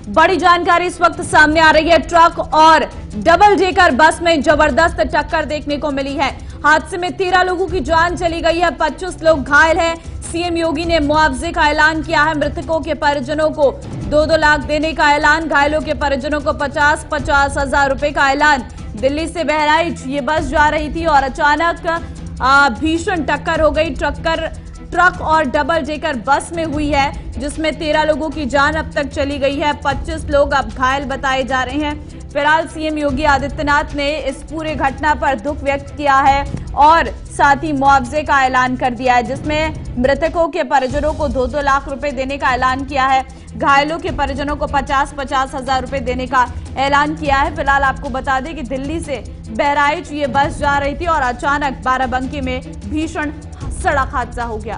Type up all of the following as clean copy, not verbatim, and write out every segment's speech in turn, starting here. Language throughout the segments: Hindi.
बड़ी जानकारी इस वक्त सामने आ रही है। ट्रक और डबल डेकर बस में जबरदस्त टक्कर देखने को मिली है। हादसे में 13 लोगों की जान चली गई है, 25 लोग घायल हैं। सीएम योगी ने मुआवजे का ऐलान किया है। मृतकों के परिजनों को 2-2 लाख देने का ऐलान, घायलों के परिजनों को 50-50 हजार रुपए का ऐलान। दिल्ली से बहराइच ये बस जा रही थी और अचानक भीषण टक्कर हो गई। ट्रक और डबल डेकर बस में हुई है, जिसमें 13 लोगों की जान अब तक चली गई है, 25 लोग अब घायल बताए जा रहे हैं। फिलहाल सीएम योगी आदित्यनाथ ने इस पूरे घटना पर दुख व्यक्त किया है और साथ ही मुआवजे का ऐलान कर दिया है, जिसमें मृतकों के परिजनों को 2-2 लाख रुपए देने का ऐलान किया है, घायलों के परिजनों को 50-50 हजार रुपए देने का ऐलान किया है। फिलहाल आपको बता दें कि दिल्ली से बहराइच ये बस जा रही थी और अचानक बाराबंकी में भीषण सड़क हादसा हो गया।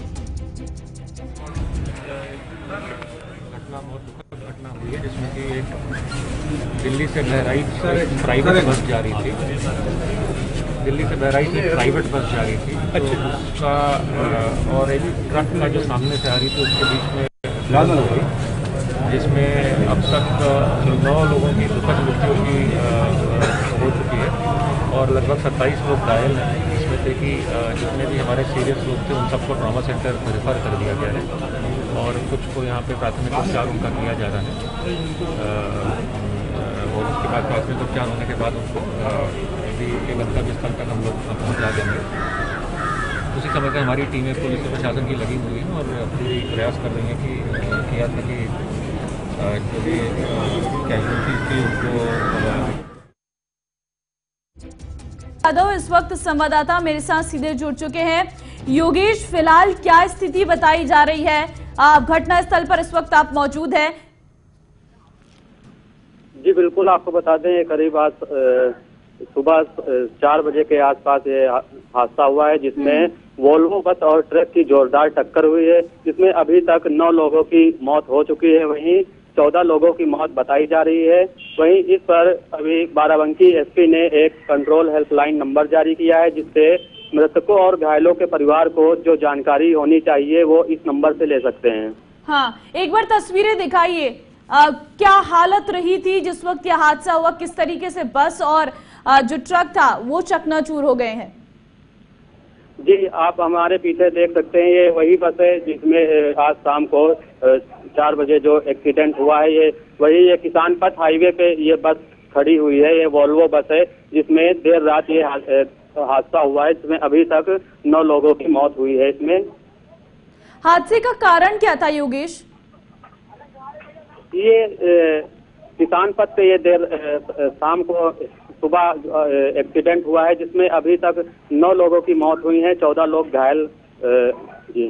बहुत दुखद घटना हुई है, जिसमें कि एक दिल्ली से बहराइच प्राइवेट बस जा रही थी। दिल्ली से बहराइच एक प्राइवेट बस जा रही थी, तो उसका और एक ट्रक का जो सामने से आ रही थी उसके बीच में भिड़ंत हो गई, जिसमें अब तक 9 लोगों की दुखद मृत्यु की हो चुकी है और लगभग 27 लोग घायल हैं। इसमें से कि जितने भी हमारे सीरियस लोग थे उन सबको ट्रॉमा सेंटर रेफर कर दिया गया है और कुछ को यहाँ पे प्राथमिक उपचार उनका किया जा रहा है और उसके बाद प्राथमिक उपचार होने के बाद उनको के गंतव्य स्थल तक हम लोग पहुँचा देंगे। उसी समय पर हमारी टीमें पुलिस प्रशासन की लगी हुई हैं और पूरी प्रयास कर रही हैं कि किया था कि जो भी कैजुअलिटीज थी उनको। यादव इस वक्त संवाददाता मेरे साथ सीधे जुड़ चुके हैं। योगेश, फिलहाल क्या स्थिति बताई जा रही है? घटना स्थल पर इस वक्त आप मौजूद हैं। जी बिल्कुल, आपको बता दें करीब आज सुबह 4 बजे के आसपास ये हादसा हुआ है, जिसमें वोल्वो बस और ट्रक की जोरदार टक्कर हुई है, जिसमें अभी तक 9 लोगों की मौत हो चुकी है, वहीं 14 लोगों की मौत बताई जा रही है। वहीं इस पर अभी बाराबंकी एसपी ने एक कंट्रोल हेल्पलाइन नंबर जारी किया है, जिससे मृतकों और घायलों के परिवार को जो जानकारी होनी चाहिए वो इस नंबर से ले सकते हैं। हाँ, एक बार तस्वीरें दिखाइए, क्या हालत रही थी जिस वक्त यह हादसा हुआ? किस तरीके से बस और जो ट्रक था वो चकनाचूर हो गए हैं? जी, आप हमारे पीछे देख सकते हैं, ये वही बस है जिसमें आज शाम को 4 बजे जो एक्सीडेंट हुआ है, ये वही ये किसान पथ हाईवे पे ये बस खड़ी हुई है। ये वोल्वो बस है जिसमें देर रात ये हादसा हुआ है, जिसमें अभी तक 9 लोगों की मौत हुई है। इसमें हादसे का कारण क्या था योगेश? ये किसान पथ पे ये देर शाम को सुबह एक्सीडेंट हुआ है, जिसमें अभी तक 9 लोगों की मौत हुई है, 14 लोग घायल। जी,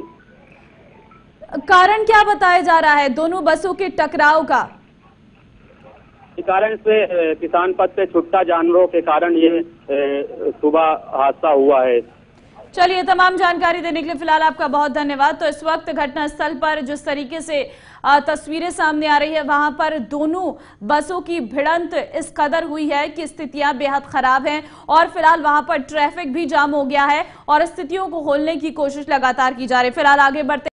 कारण क्या बताया जा रहा है दोनों बसों के टकराव का? कारण से किसान पथ से छुट्टा जानवरों के कारण ये सुबह हादसा हुआ है। चलिए, तमाम जानकारी देने के लिए फिलहाल आपका बहुत धन्यवाद। तो इस वक्त घटनास्थल पर जिस तरीके से तस्वीरें सामने आ रही है, वहां पर दोनों बसों की भिड़ंत इस कदर हुई है कि स्थितियां बेहद खराब हैं और फिलहाल वहां पर ट्रैफिक भी जाम हो गया है और स्थितियों को खोलने की कोशिश लगातार की जा रही है। फिलहाल आगे बढ़ते